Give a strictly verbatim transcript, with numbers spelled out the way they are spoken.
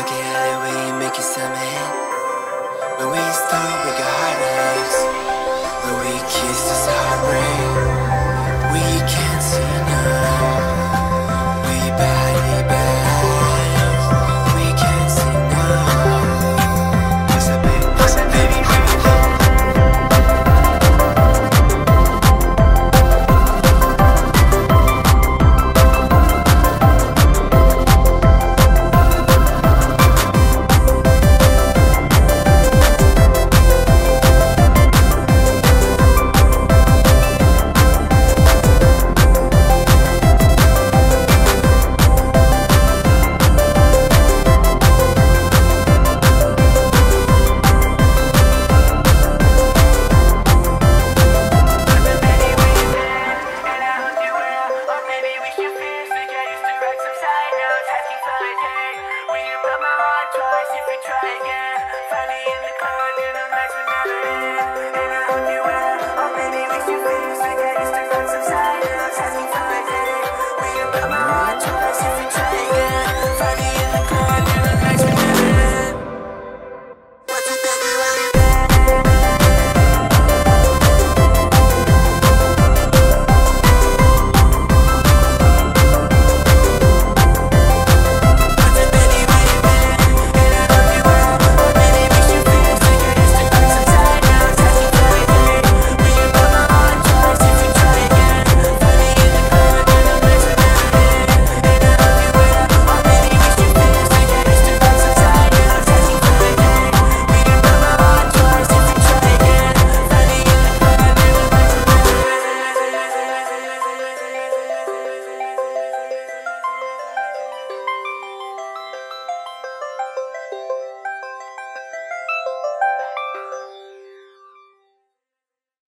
looking at it when you make it stomach. When we start, we got high legs. When we kiss, it's a heartbreak. We can't see none. We badly bad. We can't see none. What's up, baby? What's up, baby? If we try again, find me in the club, and the nights will never end. And I hope you will, or maybe we should feel sick, I used to